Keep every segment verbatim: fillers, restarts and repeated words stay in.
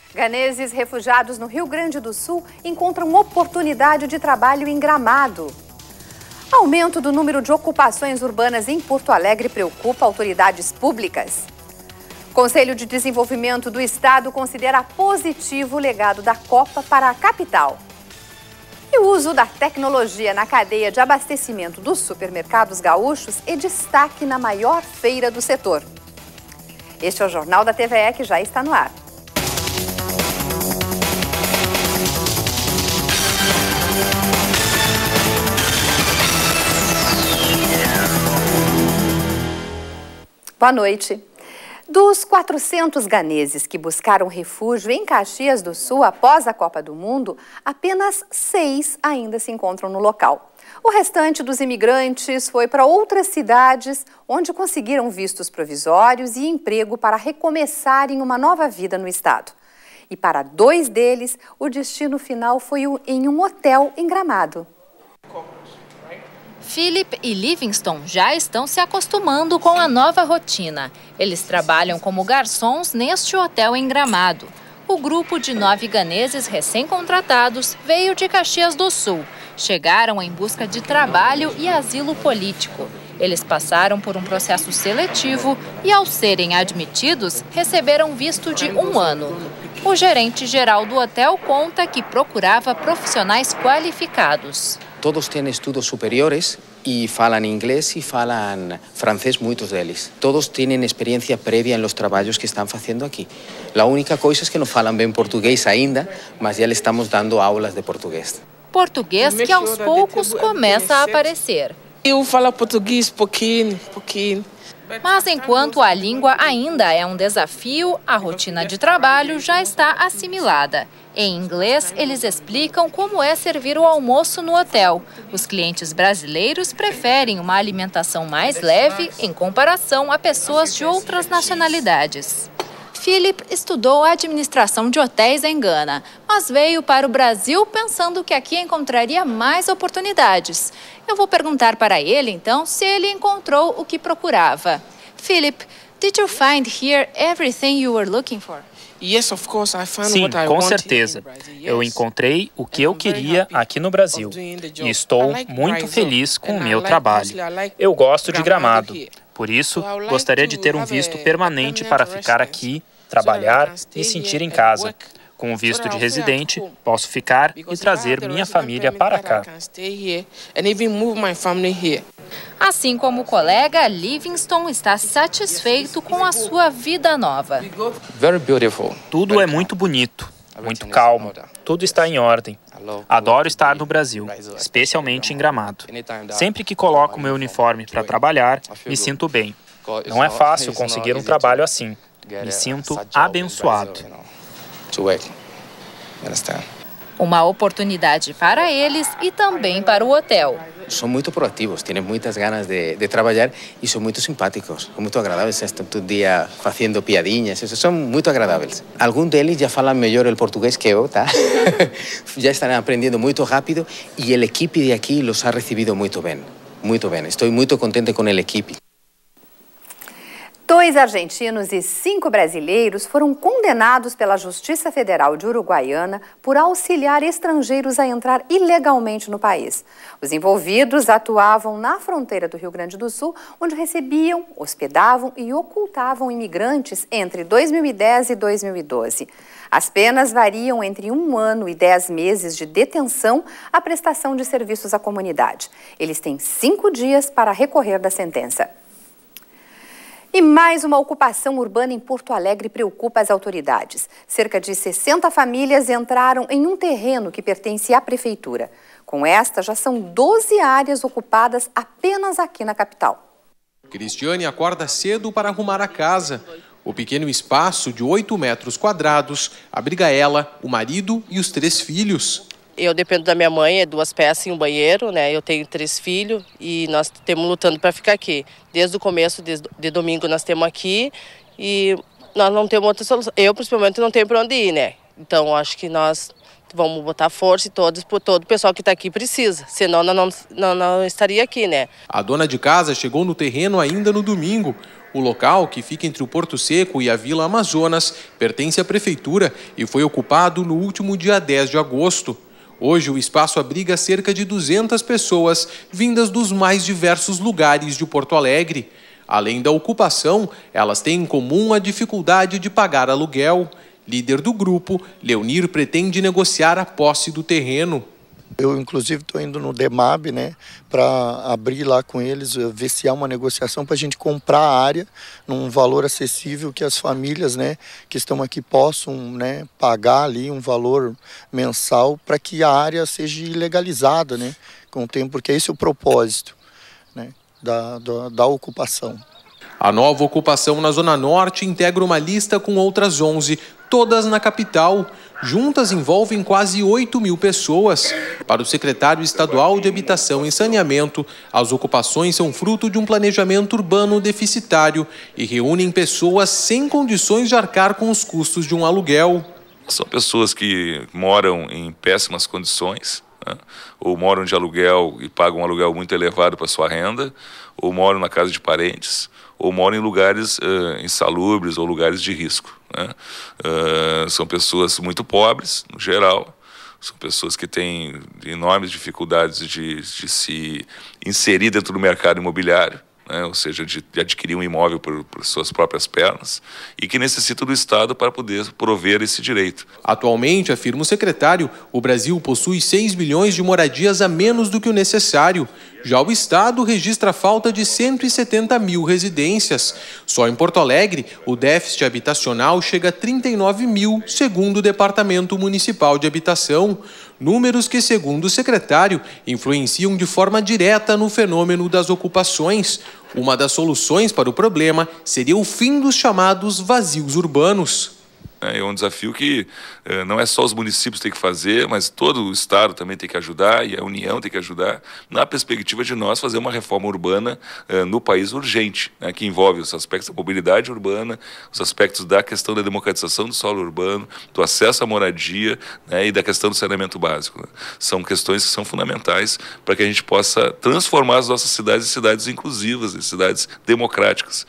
Ganeses refugiados no Rio Grande do Sul encontram oportunidade de trabalho em Gramado. Aumento do número de ocupações urbanas em Porto Alegre preocupa autoridades públicas. Conselho de Desenvolvimento do Estado considera positivo o legado da Copa para a capital. E o uso da tecnologia na cadeia de abastecimento dos supermercados gaúchos é destaque na maior feira do setor. Este é o Jornal da T V E que já está no ar. Boa noite. Dos quatrocentos ganeses que buscaram refúgio em Caxias do Sul após a Copa do Mundo, apenas seis ainda se encontram no local. O restante dos imigrantes foi para outras cidades, onde conseguiram vistos provisórios e emprego para recomeçarem uma nova vida no estado. E para dois deles, o destino final foi em um hotel em Gramado. Philip e Livingston já estão se acostumando com a nova rotina. Eles trabalham como garçons neste hotel em Gramado. O grupo de nove ganeses recém-contratados veio de Caxias do Sul. Chegaram em busca de trabalho e asilo político. Eles passaram por um processo seletivo e, ao serem admitidos, receberam visto de um ano. O gerente-geral do hotel conta que procurava profissionais qualificados. Todos têm estudos superiores e falam inglês e falam francês, muitos deles. Todos têm experiência prévia nos trabalhos que estão fazendo aqui. A única coisa é que não falam bem português ainda, mas já lhes estamos dando aulas de português. Português que aos poucos começa a aparecer. Eu falo português pouquinho, pouquinho. Mas enquanto a língua ainda é um desafio, a rotina de trabalho já está assimilada. Em inglês, eles explicam como é servir o almoço no hotel. Os clientes brasileiros preferem uma alimentação mais leve em comparação a pessoas de outras nacionalidades. Philip estudou administração de hotéis em Gana, mas veio para o Brasil pensando que aqui encontraria mais oportunidades. Eu vou perguntar para ele, então, se ele encontrou o que procurava. Philip, did you find here everything you were looking for? Sim, com certeza. Eu encontrei o que eu queria aqui no Brasil e estou muito feliz com o meu trabalho. Eu gosto de Gramado, por isso gostaria de ter um visto permanente para ficar aqui, trabalhar e sentir em casa. Com o visto de residente, posso ficar e trazer minha família para cá. Assim como o colega, Livingston está satisfeito com a sua vida nova. Tudo é muito bonito, muito calmo, tudo está em ordem. Adoro estar no Brasil, especialmente em Gramado. Sempre que coloco meu uniforme para trabalhar, me sinto bem. Não é fácil conseguir um trabalho assim. Me sinto abençoado. Uma oportunidade para eles e também para o hotel. São muito proativos, têm muitas ganas de, de trabalhar e são muito simpáticos, são muito agradáveis, estão todo dia fazendo piadinhas, são muito agradáveis. Alguns deles já falam melhor o português que eu, tá? Já estão aprendendo muito rápido e a equipe de aqui os ha recebido muito bem, muito bem. Estou muito contente com a equipe. Dois argentinos e cinco brasileiros foram condenados pela Justiça Federal de Uruguaiana por auxiliar estrangeiros a entrar ilegalmente no país. Os envolvidos atuavam na fronteira do Rio Grande do Sul, onde recebiam, hospedavam e ocultavam imigrantes entre dois mil e dez e dois mil e doze. As penas variam entre um ano e dez meses de detenção à prestação de serviços à comunidade. Eles têm cinco dias para recorrer da sentença. E mais uma ocupação urbana em Porto Alegre preocupa as autoridades. Cerca de sessenta famílias entraram em um terreno que pertence à prefeitura. Com esta, já são doze áreas ocupadas apenas aqui na capital. Cristiane acorda cedo para arrumar a casa. O pequeno espaço de oito metros quadrados abriga ela, o marido e os três filhos. Eu dependo da minha mãe, é duas peças e um banheiro, né? Eu tenho três filhos e nós estamos lutando para ficar aqui. Desde o começo, desde de domingo, nós estamos aqui e nós não temos outra solução. Eu, principalmente, não tenho para onde ir, né? Então, acho que nós Vamos botar força e todos, todo o pessoal que está aqui precisa, senão não, não, não, não estaria aqui, né? A dona de casa chegou no terreno ainda no domingo. O local, que fica entre o Porto Seco e a Vila Amazonas, pertence à prefeitura e foi ocupado no último dia dez de agosto. Hoje, o espaço abriga cerca de duzentas pessoas, vindas dos mais diversos lugares de Porto Alegre. Além da ocupação, elas têm em comum a dificuldade de pagar aluguel. Líder do grupo, Leonir pretende negociar a posse do terreno. Eu, inclusive, estou indo no DEMAB, né, para abrir lá com eles, ver se há uma negociação para a gente comprar a área num valor acessível que as famílias, né, que estão aqui possam, né, pagar ali um valor mensal para que a área seja legalizada, né, com o tempo, porque esse é o propósito, né, da, da, da ocupação. A nova ocupação na Zona Norte integra uma lista com outras onze, todas na capital. Juntas envolvem quase oito mil pessoas. Para o secretário estadual de Habitação e Saneamento, as ocupações são fruto de um planejamento urbano deficitário e reúnem pessoas sem condições de arcar com os custos de um aluguel. São pessoas que moram em péssimas condições, né? Ou moram de aluguel e pagam um aluguel muito elevado para sua renda, ou moram na casa de parentes, ou moram em lugares uh, insalubres ou lugares de risco, né? Uh, são pessoas muito pobres, no geral, são pessoas que têm enormes dificuldades de, de se inserir dentro do mercado imobiliário, né? Ou seja, de, de adquirir um imóvel por, por suas próprias pernas e que necessitam do Estado para poder prover esse direito. Atualmente, afirma o secretário, o Brasil possui seis milhões de moradias a menos do que o necessário. Já o Estado registra a falta de cento e setenta mil residências. Só em Porto Alegre, o déficit habitacional chega a trinta e nove mil, segundo o Departamento Municipal de Habitação. Números que, segundo o secretário, influenciam de forma direta no fenômeno das ocupações. Uma das soluções para o problema seria o fim dos chamados vazios urbanos. É um desafio que eh, não é só os municípios que têm que fazer, mas todo o Estado também tem que ajudar e a União tem que ajudar na perspectiva de nós fazer uma reforma urbana eh, no país urgente, né, que envolve os aspectos da mobilidade urbana, os aspectos da questão da democratização do solo urbano, do acesso à moradia, né, e da questão do saneamento básico, né. São questões que são fundamentais para que a gente possa transformar as nossas cidades em cidades inclusivas, em cidades democráticas.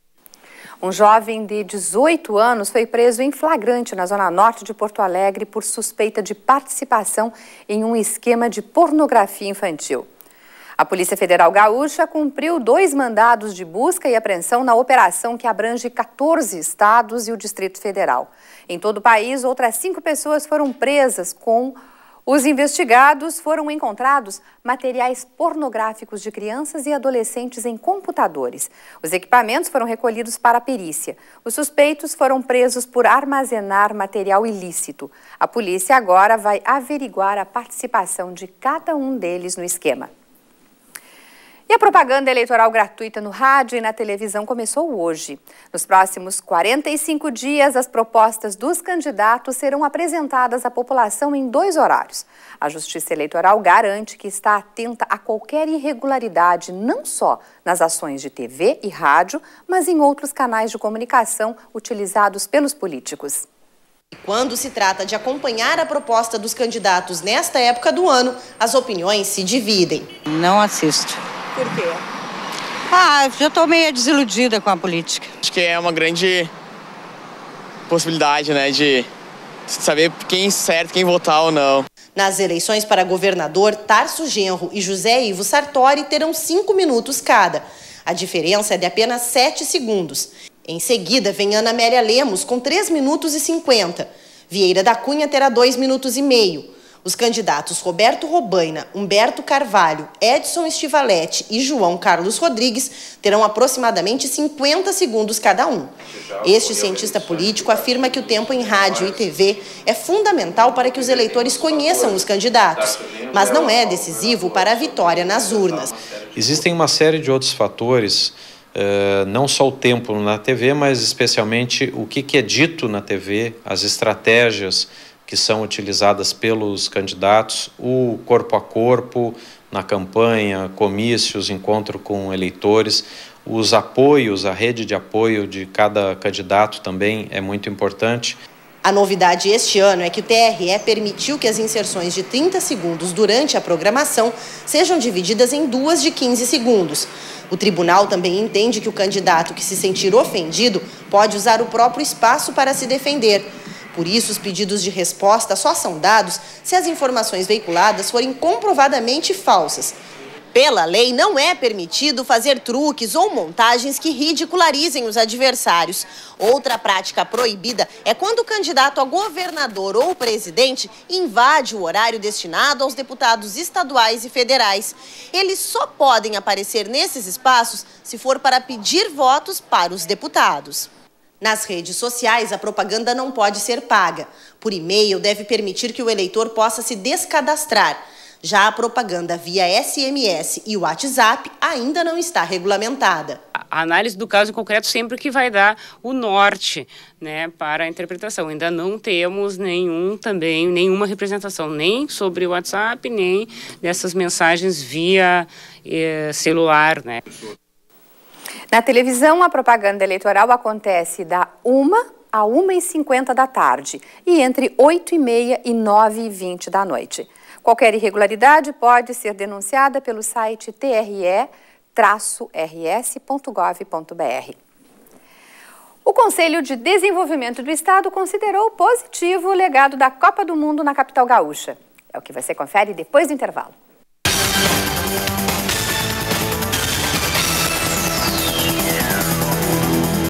Um jovem de dezoito anos foi preso em flagrante na zona norte de Porto Alegre por suspeita de participação em um esquema de pornografia infantil. A Polícia Federal Gaúcha cumpriu dois mandados de busca e apreensão na operação que abrange quatorze estados e o Distrito Federal. Em todo o país, outras cinco pessoas foram presas. Com os investigados, foram encontrados materiais pornográficos de crianças e adolescentes em computadores. Os equipamentos foram recolhidos para a perícia. Os suspeitos foram presos por armazenar material ilícito. A polícia agora vai averiguar a participação de cada um deles no esquema. E a propaganda eleitoral gratuita no rádio e na televisão começou hoje. Nos próximos quarenta e cinco dias, as propostas dos candidatos serão apresentadas à população em dois horários. A Justiça Eleitoral garante que está atenta a qualquer irregularidade, não só nas ações de T V e rádio, mas em outros canais de comunicação utilizados pelos políticos. Quando se trata de acompanhar a proposta dos candidatos nesta época do ano, as opiniões se dividem. Não assisto. Por quê? Ah, já estou meio desiludida com a política. Acho que é uma grande possibilidade, né, de saber quem é certo, quem votar ou não. Nas eleições para governador, Tarso Genro e José Ivo Sartori terão cinco minutos cada. A diferença é de apenas sete segundos. Em seguida, vem Ana Amélia Lemos, com três minutos e cinquenta. Vieira da Cunha terá dois minutos e meio. Os candidatos Roberto Robaina, Humberto Carvalho, Edson Estivalete e João Carlos Rodrigues terão aproximadamente cinquenta segundos cada um. Este cientista político afirma que o tempo em rádio e T V é fundamental para que os eleitores conheçam os candidatos, mas não é decisivo para a vitória nas urnas. Existem uma série de outros fatores, uh, não só o tempo na T V, mas especialmente o que, que é dito na T V, as estratégias que são utilizadas pelos candidatos, o corpo a corpo, na campanha, comícios, encontro com eleitores, os apoios, a rede de apoio de cada candidato também é muito importante. A novidade este ano é que o T R E permitiu que as inserções de trinta segundos durante a programação sejam divididas em duas de quinze segundos. O tribunal também entende que o candidato que se sentir ofendido pode usar o próprio espaço para se defender. Por isso, os pedidos de resposta só são dados se as informações veiculadas forem comprovadamente falsas. Pela lei, não é permitido fazer truques ou montagens que ridicularizem os adversários. Outra prática proibida é quando o candidato a governador ou presidente invade o horário destinado aos deputados estaduais e federais. Eles só podem aparecer nesses espaços se for para pedir votos para os deputados. Nas redes sociais, a propaganda não pode ser paga. Por e-mail, deve permitir que o eleitor possa se descadastrar. Já a propaganda via S M S e WhatsApp ainda não está regulamentada. A análise do caso em concreto sempre que vai dar o norte, né, para a interpretação. Ainda não temos nenhum também, nenhuma representação, nem sobre o WhatsApp, nem dessas mensagens via eh, celular, né. Na televisão, a propaganda eleitoral acontece da uma a uma e cinquenta da tarde e entre oito e meia e nove e vinte da noite. Qualquer irregularidade pode ser denunciada pelo site T R E R S ponto gov ponto br. O Conselho de Desenvolvimento do Estado considerou positivo o legado da Copa do Mundo na capital gaúcha. É o que você confere depois do intervalo.